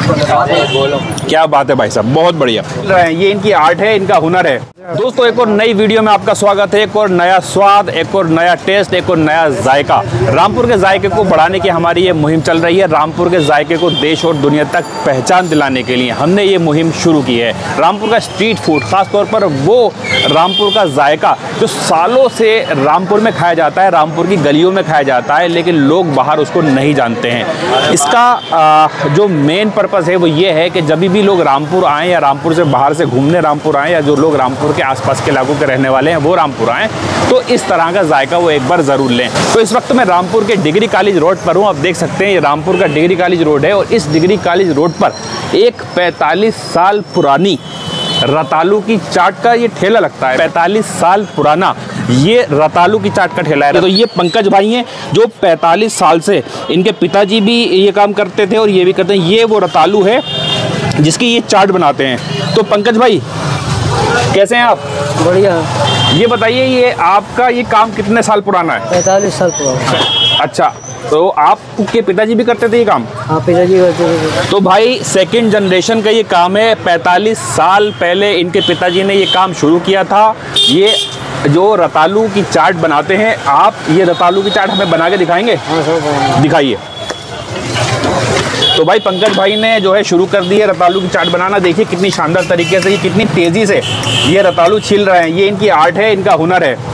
क्या बात है भाई साहब, बहुत बढ़िया। ये इनकी आर्ट है, इनका हुनर है। दोस्तों एक और नई वीडियो में आपका स्वागत है। एक और नया स्वाद, एक और नया टेस्ट, एक और नया जायका। रामपुर के जायके को बढ़ाने की हमारी ये मुहिम चल रही है। रामपुर के जायके को देश और दुनिया तक पहचान दिलाने के लिए हमने ये मुहिम शुरू की है। रामपुर का स्ट्रीट फूड, खासतौर पर वो रामपुर का जायका जो सालों से रामपुर में खाया जाता है, रामपुर की गलियों में खाया जाता है, लेकिन लोग बाहर उसको नहीं जानते हैं। इसका जो मेन पर्पज़ है वो ये है कि जब भी लोग रामपुर आएँ या रामपुर से बाहर से घूमने रामपुर आएँ, या जो लोग रामपुर के आसपास के इलाकों के रहने वाले हैं वो रामपुर आएँ, तो इस तरह का जायका वो एक बार ज़रूर लें। तो इस वक्त मैं रामपुर के डिग्री कॉलेज रोड पर हूँ। आप देख सकते हैं ये रामपुर का डिग्री कॉलेज रोड है, और इस डिग्री कॉलेज रोड पर एक 45 साल पुरानी रतालू की चाट का ये ठेला लगता है। 45 साल पुराना ये रतालू की चाट का ठेला है। तो ये पंकज भाई हैं जो 45 साल से, इनके पिताजी भी ये काम करते थे और ये भी करते हैं। ये वो रतालू है जिसकी ये चाट बनाते हैं। तो पंकज भाई कैसे हैं आप? बढ़िया। ये बताइए, ये आपका ये काम कितने साल पुराना है? 45 साल पुराना। अच्छा, तो आपके पिताजी भी करते थे ये काम? हाँ, पिताजी करते थे। तो भाई सेकंड जनरेशन का ये काम है। 45 साल पहले इनके पिताजी ने ये काम शुरू किया था। ये जो रतालू की चाट बनाते हैं, आप ये रतालू की चाट हमें बना के दिखाएंगे? हाँ सर, दिखाइए। तो भाई पंकज भाई ने जो है शुरू कर दी है रतालू की चाट बनाना। देखिए कितनी शानदार तरीके से, ये कितनी तेज़ी से ये रतालू छिल रहे हैं। ये इनकी आर्ट है, इनका हुनर है।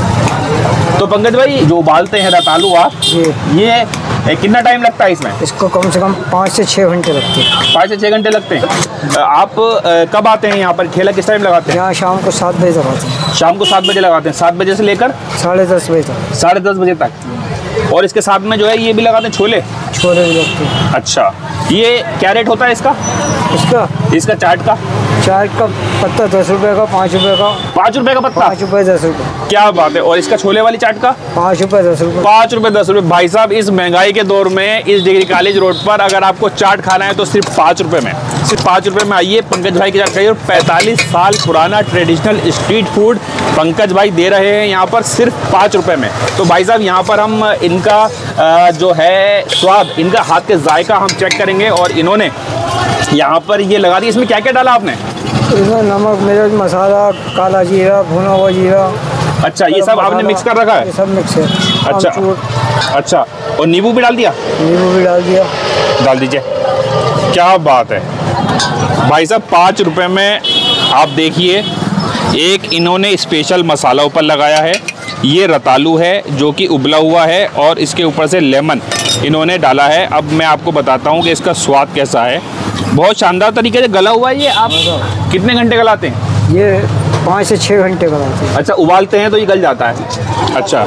तो पंकज भाई जो उबालते हैं रतालू आप, ये कितना टाइम लगता है इसमें? इसको कम से कम 5 से 6 घंटे लगते हैं। 5 से 6 घंटे लगते हैं। आप कब आते हैं यहाँ पर? ठेला किस टाइम लगाते हैं? यहाँ शाम को 7 बजे तक आते हैं। शाम को 7 बजे लगाते हैं। 7 बजे से लेकर 10:30 बजे तक। 10:30 बजे तक। और इसके साथ में जो है ये भी लगाते हैं छोले? छोले भी लगते हैं। अच्छा, ये क्या रेट होता है इसका? इसका चाट का? चाट का पत्ता 10 रुपये का, 5 रुपये का। 5 रुपये का पत्ता? 5 रुपये 10 रुपये। क्या बात है। और इसका छोले वाली चाट का? 5 रुपये 10 रुपये। 5 रुपये 10 रुपये। भाई साहब इस महंगाई के दौर में इस डिग्री कॉलेज रोड पर अगर आपको चाट खाना है तो सिर्फ 5 रुपये में, सिर्फ 5 रुपये में आइए, पंकज भाई की चाट खाइए। और 45 साल पुराना ट्रेडिशनल स्ट्रीट फूड पंकज भाई दे रहे हैं यहाँ पर सिर्फ 5 रुपये में। तो भाई साहब यहाँ पर हम इनका जो है स्वाद, इनका हाथ के जायका हम चेक करेंगे। और इन्होंने यहाँ पर ये लगा दी। इसमें क्या क्या डाला आपने? इसमें नमक, मिर्च, मसाला, काला जीरा, भुना हुआ जीरा। अच्छा, ये सब आपने मिक्स कर रखा है? ये सब मिक्स है। अच्छा अच्छा। और नींबू भी डाल दिया? नींबू भी डाल दिया। डाल दीजिए। क्या बात है भाई साहब, 5 रुपये में आप देखिए, एक इन्होंने स्पेशल मसाला ऊपर लगाया है। ये रतालू है जो कि उबला हुआ है, और इसके ऊपर से लेमन इन्होंने डाला है। अब मैं आपको बताता हूँ कि इसका स्वाद कैसा है। बहुत शानदार तरीके से गला हुआ है। ये आप कितने घंटे गलाते हैं? ये 5 से 6 घंटे गलाते हैं। अच्छा, उबालते हैं तो ये गल जाता है। अच्छा,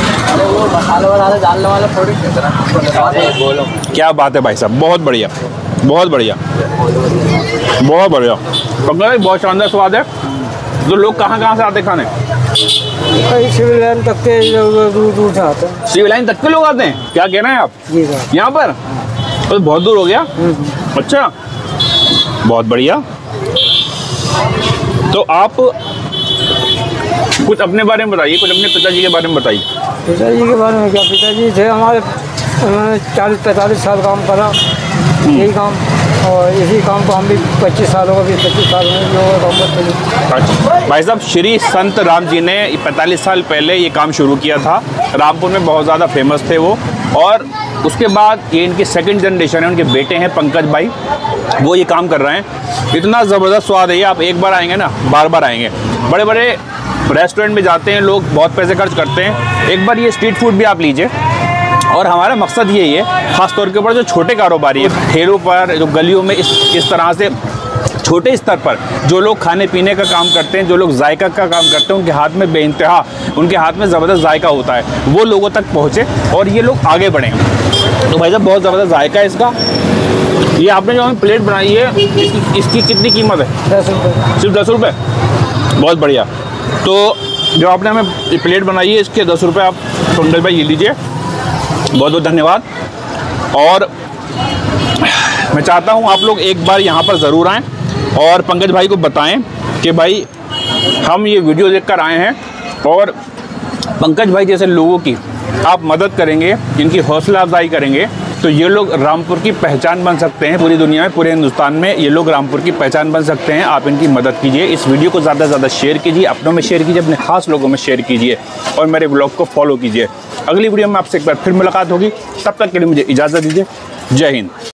क्या बात है भाई साहब, बहुत बढ़िया, बहुत बढ़िया, बहुत बढ़िया। बहुत शानदार स्वाद है। तो लोग कहाँ से आते खाने? सिविल लाइन तक के दूर दूर से आते हैं। सिविल लाइन तक के लोग आते हैं? क्या कह रहे हैं आप? जी सर। यहाँ पर तो बहुत दूर हो गया। अच्छा, बहुत बढ़िया। तो आप कुछ अपने बारे में बताइए, कुछ अपने पिताजी के बारे में बताइए। पिताजी के बारे में क्या, पिताजी थे हमारे, उन्होंने 40-45 साल काम करा यही काम, और इसी काम को हम भी 25 साल हो गए, 25 साल में जो काम करते हैं। अच्छा भाई साहब, श्री संत राम जी ने 45 साल पहले ये काम शुरू किया था। रामपुर में बहुत ज़्यादा फेमस थे वो, और उसके बाद ये इनकी सेकंड जनरेशन है, उनके बेटे हैं पंकज भाई, वो ये काम कर रहे हैं। इतना ज़बरदस्त स्वाद है ये, आप एक बार आएंगे ना बार बार आएंगे। बड़े बड़े रेस्टोरेंट में जाते हैं लोग, बहुत पैसे खर्च करते हैं, एक बार ये स्ट्रीट फूड भी आप लीजिए। और हमारा मकसद यही है, ख़ास तौर के ऊपर जो छोटे कारोबारी है, ठेलों पर, जो गलियों में, इस तरह से छोटे स्तर पर जो लोग खाने पीने का काम करते हैं, जो लोग जायका का काम करते हैं, उनके हाथ में बेइंतहा, उनके हाथ में ज़बरदस्त जायका होता है, वो लोगों तक पहुँचे और ये लोग आगे बढ़ें। तो भाई साहब बहुत ज़बरदस्त जायका है इसका। ये आपने जो हमें प्लेट बनाई है, इसकी कितनी कीमत है? 10 रुपये। सिर्फ 10 रुपये? बहुत बढ़िया। तो जो आपने हमें प्लेट बनाई है, इसके 10 रुपये आप पंकज भाई ये लीजिए। बहुत बहुत धन्यवाद। और मैं चाहता हूँ आप लोग एक बार यहाँ पर ज़रूर आएँ और पंकज भाई को बताएं कि भाई हम ये वीडियो देखकर आए हैं, और पंकज भाई जैसे लोगों की आप मदद करेंगे, इनकी हौसला अफजाई करेंगे, तो ये लोग रामपुर की पहचान बन सकते हैं। पूरी दुनिया में, पूरे हिंदुस्तान में ये लोग रामपुर की पहचान बन सकते हैं। आप इनकी मदद कीजिए, इस वीडियो को ज़्यादा से ज़्यादा शेयर कीजिए, अपनों में शेयर कीजिए, अपने खास लोगों में शेयर कीजिए और मेरे ब्लॉग को फॉलो कीजिए। अगली वीडियो में आपसे एक बार फिर मुलाकात होगी, तब तक के लिए मुझे इजाज़त दीजिए। जय हिंद।